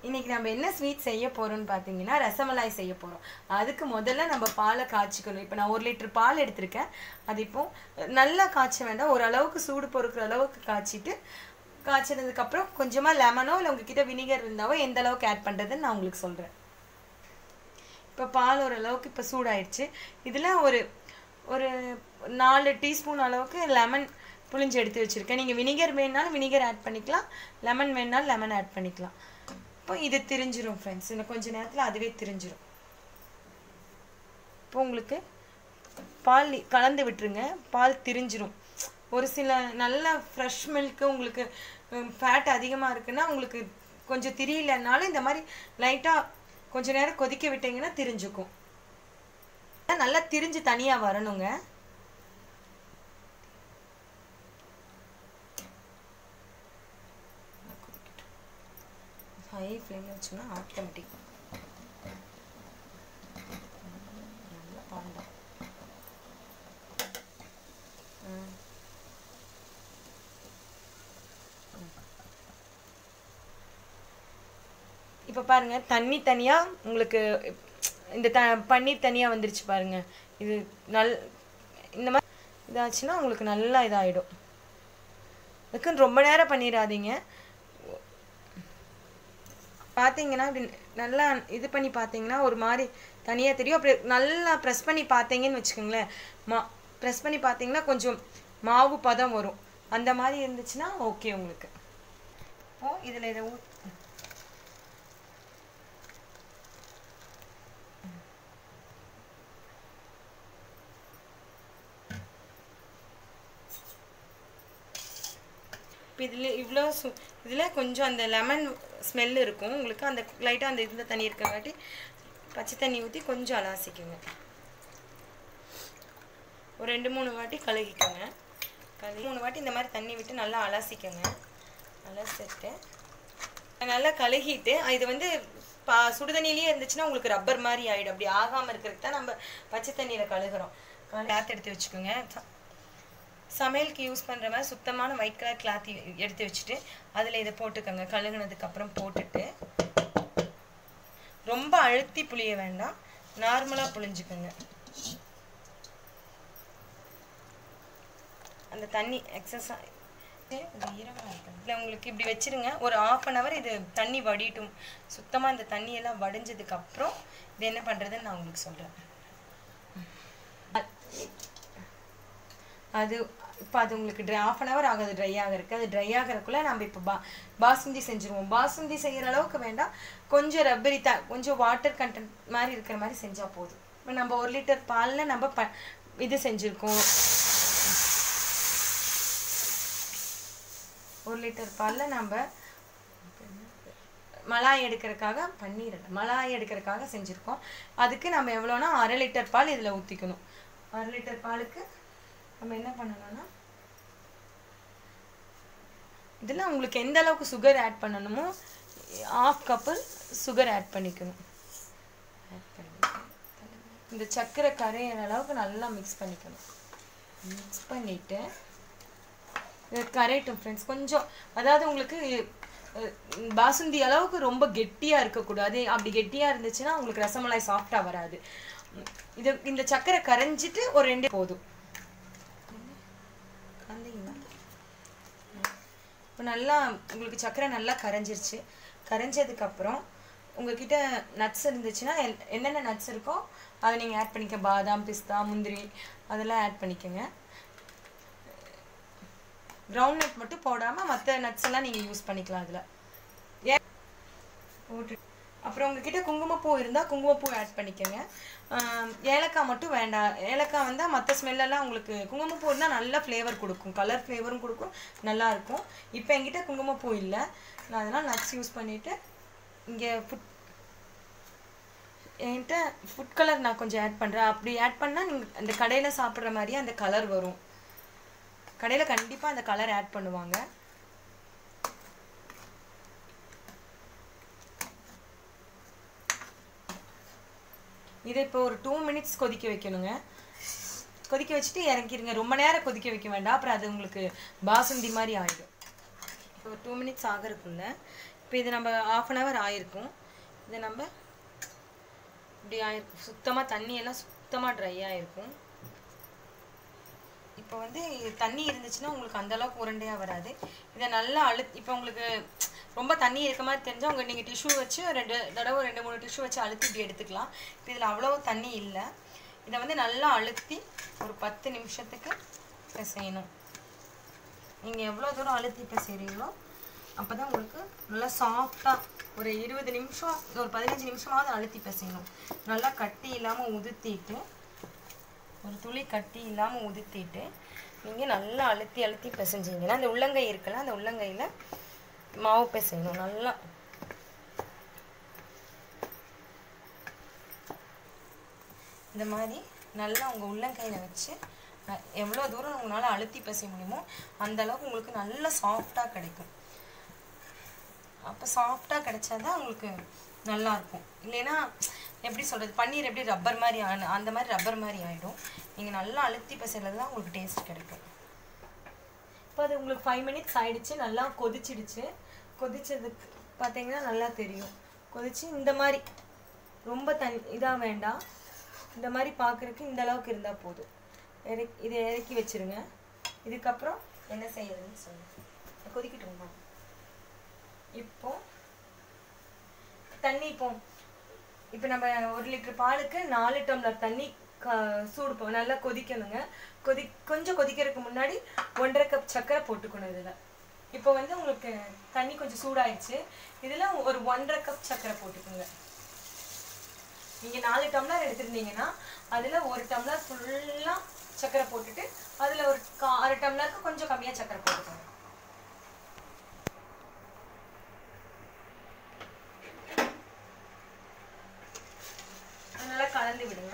இன்னைக்கு நம்ம என்ன ஸ்வீட் செய்ய போறோம்னு பார்த்தீங்கன்னா ரசமலாய் செய்ய போறோம். அதுக்கு முதல்ல நம்ம பாலை காய்ச்சிக்கணும். இப்போ நான் 1 லிட்டர் பால் எடுத்திருக்கேன். அது இப்போ நல்லா காய்ச்ச வேண்டாம், ஓரளவுக்கு சூடு பொறுக்கிற அளவுக்கு காய்ச்சிட்டு, காய்ச்சதுக்கப்புறம் கொஞ்சமாக லெமனோ இல்லை உங்ககிட்ட வினிகர் இருந்தாவோ எந்த அளவுக்கு ஆட் பண்ணுறதுன்னு நான் உங்களுக்கு சொல்கிறேன். இப்போ பால் ஓரளவுக்கு இப்போ சூடாயிடுச்சு. இதில் ஒரு ஒரு 4 டீஸ்பூன் அளவுக்கு லெமன் புளிஞ்சு எடுத்து வச்சுருக்கேன். நீங்கள் வினிகர் வேணுனாலும் வினிகர் ஆட் பண்ணிக்கலாம், லெமன் வேணுனாலும் லெமன் ஆட் பண்ணிக்கலாம். இப்போ இது திரிஞ்சிரும் ஃப்ரெண்ட்ஸ், இன்னும் கொஞ்சம் நேரத்தில் அதுவே திரிஞ்சிரும். இப்போ உங்களுக்கு பால் கலந்து விட்டுருங்க, பால் திரிஞ்சிரும். ஒரு சில நல்ல ஃப்ரெஷ் மில்க்கு உங்களுக்கு ஃபேட் அதிகமாக இருக்குன்னா உங்களுக்கு கொஞ்சம் திரியலனாலும் இந்த மாதிரி லைட்டாக கொஞ்சம் நேரம் கொதிக்க விட்டீங்கன்னா திரிஞ்சுக்கும். நல்லா திரிஞ்சு தனியாக வரணுங்க. ஹை ஃப்ளேமில் வச்சோம்னா ஆட்டோமேட்டிக் நல்லா பாருங்கள். இப்போ பாருங்கள், தண்ணி தனியாக உங்களுக்கு இந்த பன்னீர் தனியாக வந்துருச்சு பாருங்கள். இது இந்த மாதிரி இதாச்சுன்னா உங்களுக்கு நல்லா இதாகிடும். அதுக்குன்னு ரொம்ப நேரம் பண்ணிடாதீங்க. பார்த்தீங்கன்னா இப்படி நல்லா இது பண்ணி பார்த்தீங்கன்னா ஒரு மாதிரி தனியாக தெரியும். அப்படி நல்லா ப்ரெஸ் பண்ணி பார்த்தீங்கன்னு வச்சுக்கோங்களேன், ப்ரெஸ் பண்ணி பார்த்தீங்கன்னா கொஞ்சம் மாவு பதம் வரும். அந்த மாதிரி இருந்துச்சுன்னா ஓகே உங்களுக்கு. இதில் இதை இப்போ இதில் கொஞ்சம் அந்த லெமன் ஸ்மெல் இருக்கும் உங்களுக்கு. அந்த லைட்டாக அந்த இதில் தண்ணி இருக்கங்காட்டி பச்சை தண்ணி ஊற்றி கொஞ்சம் அலாசிக்குங்க. ஒரு 2-3 வாட்டி கழுகிக்கோங்க. 3 வாட்டி இந்த மாதிரி தண்ணி விட்டு நல்லா அலாசிக்கோங்க. அலசிட்டு நல்லா கழுகிட்டு இது சுடுதண்ணிலேயே இருந்துச்சுன்னா உங்களுக்கு ரப்பர் மாதிரி ஆகிடும். அப்படி ஆகாமல் இருக்கிறதுக்கு தான் நம்ம பச்சை தண்ணியில் கழுகுறோம். கிளாத் எடுத்து வச்சுக்கோங்க. சமையலுக்கு யூஸ் பண்ணுற மாதிரி சுத்தமான ஒயிட் கலர் கிளாத் எடுத்து வச்சுட்டு அதில் இதை போட்டுக்கோங்க. கழுகுனதுக்கப்புறம் போட்டுட்டு ரொம்ப அழுத்தி புளிய வேண்டாம், நார்மலாக புளிஞ்சுக்கோங்க. அந்த தண்ணி எக்ஸஸாக இல்லை உங்களுக்கு இப்படி வச்சுருங்க. ஒரு 1/2 hour இது தண்ணி வடிட்டும். சுத்தமாக இந்த தண்ணியெல்லாம் வடிஞ்சதுக்கப்புறம் இது என்ன பண்ணுறதுன்னு நான் உங்களுக்கு சொல்கிறேன். இப்போ அது உங்களுக்கு 1/2 hour ஆகுது ட்ரை ஆகிறதுக்கு. அது ட்ரை ஆகிறதுக்குள்ளே நம்ம இப்போ பாசுந்தி செஞ்சுருவோம். பாசுந்தி செய்கிற அளவுக்கு வேண்டாம், கொஞ்சம் ரப்பரி கொஞ்சம் வாட்டர் கண்டென்ட் மாதிரி இருக்கிற மாதிரி செஞ்சால் போதும். இப்போ நம்ம 1 லிட்டர் பாலில் நம்ம இது செஞ்சுருக்கோம். 1 லிட்டர் பாலில் நம்ம மலாய் எடுக்கிறதுக்காக செஞ்சுருக்கோம். அதுக்கு நம்ம எவ்வளோனா 1/2 லிட்டர் பால் இதில் ஊற்றிக்கணும். 1/2 லிட்டர் பாலுக்கு நம்ம என்ன பண்ணணும்னா இதில் உங்களுக்கு எந்த அளவுக்கு சுகர் ஆட் பண்ணணுமோ 1/2 கப்பு சுகர் ஆட் பண்ணிக்கணும். இந்த சர்க்கரை கரையிற அளவுக்கு நல்லா மிக்ஸ் பண்ணிக்கணும். மிக்ஸ் பண்ணிவிட்டு இது கரையட்டும் ஃப்ரெண்ட்ஸ். கொஞ்சம் அதாவது உங்களுக்கு பாசுந்தி அளவுக்கு ரொம்ப கெட்டியாக இருக்கக்கூடாது. அப்படி கெட்டியாக இருந்துச்சுன்னா உங்களுக்கு ரசமலாய் சாஃப்டாக வராது. இந்த சர்க்கரை கரைஞ்சிட்டு ஒரு 2 போதும். இப்போ நல்லா உங்களுக்கு சர்க்கரை நல்லா கரைஞ்சிருச்சு. கரைஞ்சதுக்கப்புறம் உங்ககிட்ட நட்ஸ் இருந்துச்சுன்னா என்னென்ன நட்ஸ் இருக்கோ அதை நீங்கள் ஆட் பண்ணிக்க. பாதாம், பிஸ்தா, முந்திரி அதெல்லாம் ஆட் பண்ணிக்கோங்க. கிரவுண்ட் நட் மட்டும் போடாமல் மற்ற நட்ஸ் எல்லாம் நீங்கள் யூஸ் பண்ணிக்கலாம் அதில் போட்டு. அப்புறம் உங்ககிட்ட குங்குமப்பூ இருந்தால் குங்குமப்பூ ஆட் பண்ணிக்கோங்க. ஏலக்காய் மட்டும் வேண்டாம். ஏலக்காய் வந்தால் மற்ற ஸ்மெல்லெல்லாம் உங்களுக்கு குங்குமப்பூ இருந்தால் நல்லா ஃப்ளேவர் கொடுக்கும், கலர் ஃப்ளேவரும் கொடுக்கும், நல்லாயிருக்கும். இப்போ என்கிட்ட குங்குமப்பூ இல்லை, நான் அதனால் நட்ஸ் யூஸ் பண்ணிவிட்டு இங்கே என்கிட்ட ஃபுட் கலர் நான் கொஞ்சம் ஆட் பண்ணுறேன். அப்படி ஆட் பண்ணால் நீங்கள் அந்த கடையில் சாப்பிட்ற மாதிரியே அந்த கலர் வரும். கடையில் கண்டிப்பாக அந்த கலர் ஆட் பண்ணுவாங்க. இதை இப்போ ஒரு 2 minutes கொதிக்க வைக்கணுங்க. கொதிக்க வச்சுட்டு இறக்கிடுங்க. ரொம்ப நேரம் கொதிக்க வைக்க வேண்டாம், அப்புறம் அது உங்களுக்கு பாசுந்தி மாதிரி ஆகிடும். ஒரு 2 minutes ஆகிறதுக்குள்ள இப்போ இது நம்ம 1/2 hour ஆயிருக்கும். இதை நம்ம இப்படி ஆயிருக்கும், சுத்தமாக தண்ணியெல்லாம் சுத்தமாக ட்ரை ஆகிருக்கும். இப்போ வந்து தண்ணி இருந்துச்சுன்னா உங்களுக்கு அந்தளவுக்கு உருண்டையாக வராது. இதை நல்லா இப்போ உங்களுக்கு ரொம்ப தண்ணி இருக்க மாதிரி தெரிஞ்சால் நீங்கள் டிஷ்யூ வச்சு 2 தடவை 2-3 டிஷ்யூ வச்சு அழுத்தி இப்படி எடுத்துக்கலாம். இப்போ இதில் அவ்வளோ தண்ணி இல்லை. இதை வந்து நல்லா அழுத்தி ஒரு 10 நிமிஷத்துக்கு பிசையணும். நீங்கள் எவ்வளோ தூரம் அழுத்தி பிசைறீங்களோ அப்போ தான் உங்களுக்கு நல்லா சாஃப்டாக ஒரு 20 நிமிஷம் ஒரு 15 நிமிஷமாவது அழுத்தி பிசையணும். நல்லா கட்டி இல்லாமல் உதுத்திட்டு, ஒரு துளி கட்டி இல்லாமல் உதுத்திட்டு நீங்கள் நல்லா அழுத்தி அழுத்தி பிசைஞ்சிங்கன்னா அந்த உள்ளங்கை இருக்குல்ல, அந்த உள்ளங்கையில் மாவு பிசையணும். நல்லா இந்த மாதிரி நல்லா உங்கள் உள்ளங்கையில் வச்சு எவ்வளோ தூரம் உங்களால் அழுத்தி பிசைய முடியுமோ அந்த அளவுக்கு உங்களுக்கு நல்லா சாஃப்டாக கிடைக்கும். அப்போ சாஃப்டாக கிடைச்சாதான் உங்களுக்கு நல்லாயிருக்கும். இல்லைன்னா எப்படி சொல்கிறது, பன்னீர் எப்படி ரப்பர் மாதிரி அந்த மாதிரி ரப்பர் மாதிரி ஆகிடும். நீங்கள் நல்லா அழுத்தி பிசைறது தான் உங்களுக்கு டேஸ்ட் கிடைக்கும். இப்போ அது உங்களுக்கு 5 minutes ஆகிடுச்சு, நல்லா கொதிச்சிடுச்சு. கொதிச்சதுக்கு பார்த்தீங்கன்னா நல்லா தெரியும். கொதிச்சு இந்த மாதிரி ரொம்ப இதாக வேண்டாம், இந்த மாதிரி பார்க்குறதுக்கு இந்த அளவுக்கு இருந்தால் போதும். இதை இறக்கி வச்சுருங்க. இதுக்கப்புறம் என்ன செய்யறதுன்னு சொல்லுங்கள். கொதிக்கிட்டுருங்க. இப்போ தண்ணி இப்போ நம்ம 1 லிட்டர் பாலுக்கு 4 டம்ளர் தண்ணி சூடு நல்லா கொதிக்கணுங்க. கொஞ்சம் கொதிக்கிறதுக்கு முன்னாடி 1.5 கப் சர்க்கரை போட்டுக்கணும் இதில். இப்போ வந்து உங்களுக்கு தண்ணி கொஞ்சம் சூடாயிடுச்சு. இதில் ஒரு 1.5 கப் சர்க்கரை போட்டுக்கோங்க. நீங்கள் 4 டம்ளர் எடுத்துருந்தீங்கன்னா அதில் 1 டம்ளர் ஃபுல்லாக சர்க்கரை போட்டுட்டு அதில் ஒரு 1/2 டம்ளருக்கு கொஞ்சம் கம்மியாக சர்க்கரை போட்டுக்கோங்க. நல்லா கலந்து விடுங்க.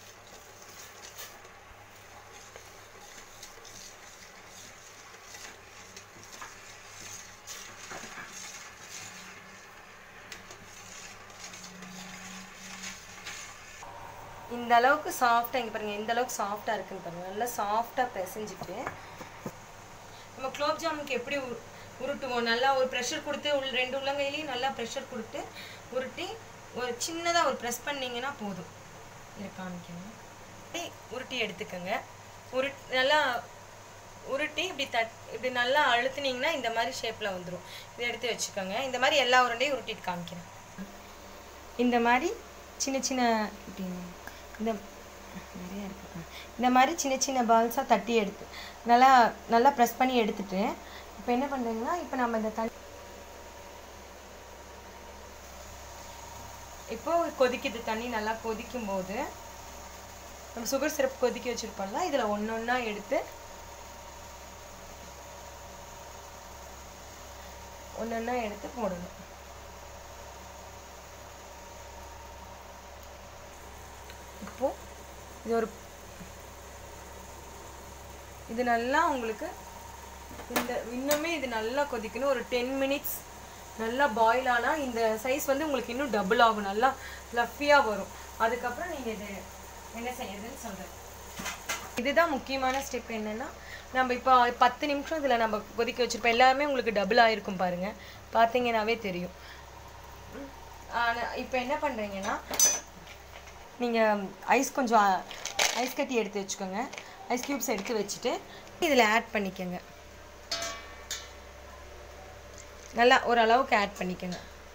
இந்த அளவுக்கு சாஃப்டாக இங்கே பாருங்கள், இந்த அளவுக்கு சாஃப்டாக இருக்குன்னு பாருங்கள். நல்லா சாஃப்டாக பிசைஞ்சிட்டு நம்ம குலோப் ஜாமுனுக்கு எப்படி உருட்டுவோம், நல்லா ஒரு ப்ரெஷர் கொடுத்து 2 உள்ளங்கையிலையும் நல்லா ப்ரெஷர் கொடுத்து உருட்டி ஒரு சின்னதாக ஒரு ப்ரெஸ் பண்ணிங்கன்னா போதும். இதை காமிக்கணும். உருட்டி எடுத்துக்கோங்க. நல்லா உருட்டி இப்படி நல்லா அழுத்துனீங்கன்னா இந்த மாதிரி ஷேப்பில் வந்துடும். இதை எடுத்து வச்சுக்கோங்க. இந்த மாதிரி எல்லா உருண்டையும் உருட்டிட்டு காமிக்கிறேன். இந்த மாதிரி சின்ன சின்ன நிறையா இருக்கு. இந்த மாதிரி சின்ன சின்ன பால்ஸாக தட்டி எடுத்து நல்லா ப்ரெஸ் பண்ணி எடுத்துட்டு இப்போ என்ன பண்ணுறீங்கன்னா, இப்போ நம்ம இந்த இப்போ கொதிக்குது. தண்ணி நல்லா கொதிக்கும் போது நம்ம சுகர் சிரப் கொதிக்க வச்சுருப்போம்ல, இதில் ஒன்றா எடுத்து போடணும். இப்போ இது நல்லா உங்களுக்கு இன்னுமே இது நல்லா கொதிக்கணும். ஒரு 10 minutes நல்லா பாயில் ஆனால் இந்த சைஸ் வந்து உங்களுக்கு இன்னும் டபுள் ஆகும், நல்லா ஃப்ளஃபியாக வரும். அதுக்கப்புறம் நீங்கள் இது என்ன செய்யறதுன்னு சொல்கிறேன். இதுதான் முக்கியமான ஸ்டெப். என்னென்னா, நம்ம இப்போ 10 நிமிஷம் இதில் நம்ம கொதிக்க வச்சுருப்போம். எல்லாமே உங்களுக்கு டபுள் ஆகிருக்கும் பாருங்கள், பார்த்தீங்கன்னாவே தெரியும். இப்போ என்ன பண்ணுறீங்கன்னா, நீங்கள் கொஞ்சம் ஐஸ் கட்டி எடுத்து வச்சுக்கோங்க. ஐஸ் க்யூப்ஸ் எடுத்து வச்சுட்டு இதில் ஆட் பண்ணிக்கோங்க. நல்லா ஓரளவுக்கு ஆட் பண்ணிக்கோங்க.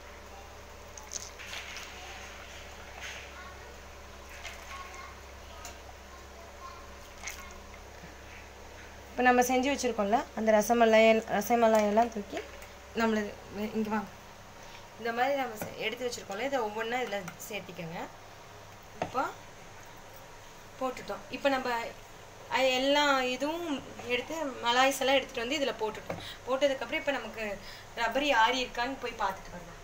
இப்போ நம்ம செஞ்சு வச்சுருக்கோம்ல அந்த ரசமலாயெல்லாம் தூக்கி நம்மளது இங்கே வாங்க. இந்த மாதிரி நம்ம எடுத்து வச்சுருக்கோம்ல, இதை ஒவ்வொன்றா இதில் சேர்த்திக்கோங்க. இப்போ போட்டுட்டோம். இப்போ நம்ம எல்லா இதுவும் எடுத்து மலாய்ஸ் எல்லாம் எடுத்துகிட்டு வந்து இதில் போட்டுட்டோம். போட்டதுக்கப்புறம் இப்போ நமக்கு ரப்பரி ஆறி இருக்கான்னு போய் பார்த்துட்டு வரலாம்.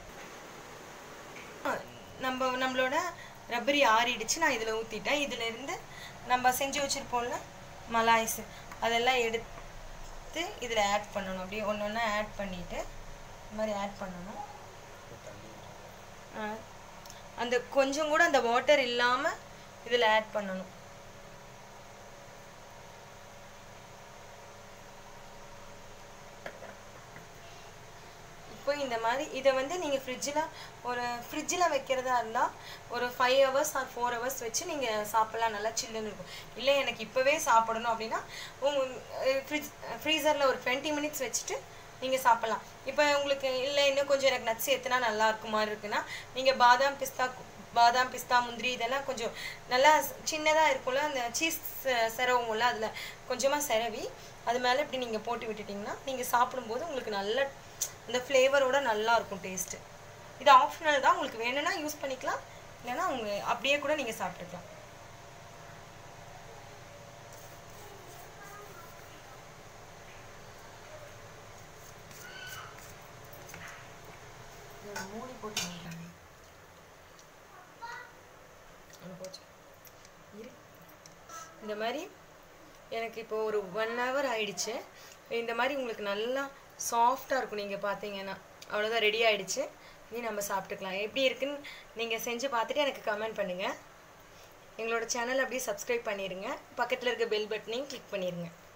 நம்மளோட ரப்பரி ஆறிடுச்சு. நான் இதில் ஊற்றிட்டேன். இதிலேருந்து நம்ம செஞ்சு வச்சுருப்போம்ல மலாய்ஸ், அதெல்லாம் எடுத்து இதில் ஆட் பண்ணணும். அப்படியே ஒன்று ஆட் பண்ணிவிட்டு இந்த மாதிரி ஆட் பண்ணணும். அந்த கொஞ்சம் கூட அந்த வாட்டர் இல்லாமல் இதில் ஆட் பண்ணணும். இப்போ இந்த மாதிரி மாதிரி இதை வந்து நீங்கள் ஃப்ரிட்ஜில் வைக்கிறதா இருந்தால் ஒரு 5 hours ஆர் 4 hours வச்சு நீங்கள் சாப்பிட்லாம், நல்லா சில்லுன்னு இருக்கும். இல்லை எனக்கு இப்போவே சாப்பிடணும் அப்படின்னா ஃப்ரீசரில் ஒரு 20 minutes வச்சுட்டு நீங்கள் சாப்பிட்லாம். இப்போ உங்களுக்கு இல்லை இன்னும் கொஞ்சம் எனக்கு நட்ஸ் ஏற்றுனா நல்லா இருக்கும் மாதிரி இருக்குன்னா நீங்கள் பாதாம் பிஸ்தா முந்திரி இதெல்லாம் கொஞ்சம் நல்லா சின்னதாக இருக்கும்ல, அந்த சீஸ் செரவும்ல அதில் கொஞ்சமாக செரவி அது மேலே இப்படி நீங்கள் போட்டு விட்டுட்டிங்கன்னா நீங்கள் சாப்பிடும்போது உங்களுக்கு நல்ல அந்த ஃப்ளேவரோட நல்லா இருக்கும் டேஸ்ட்டு. இது ஆப்ஷனல் தான், உங்களுக்கு வேணும்னா யூஸ் பண்ணிக்கலாம், இல்லைன்னா அப்படியே கூட நீங்கள் சாப்பிட்டுக்கலாம். மூடி போட்டு இந்த மாதிரி எனக்கு இப்போ ஒரு 1 hour ஆயிடுச்சு. இந்த மாதிரி உங்களுக்கு நல்லா சாஃப்டாக இருக்கும். நீங்கள் பார்த்தீங்கன்னா அவ்வளோதான், ரெடி ஆகிடுச்சு. இனி நம்ம சாப்பிட்டுக்கலாம். எப்படி இருக்குன்னு நீங்கள் செஞ்சு பார்த்துட்டு எனக்கு கமெண்ட் பண்ணுங்கள். எங்களோட சேனல் அப்படியே சப்ஸ்கிரைப் பண்ணிடுங்க. பக்கத்தில் இருக்க பெல் பட்டனையும் கிளிக் பண்ணிடுங்க.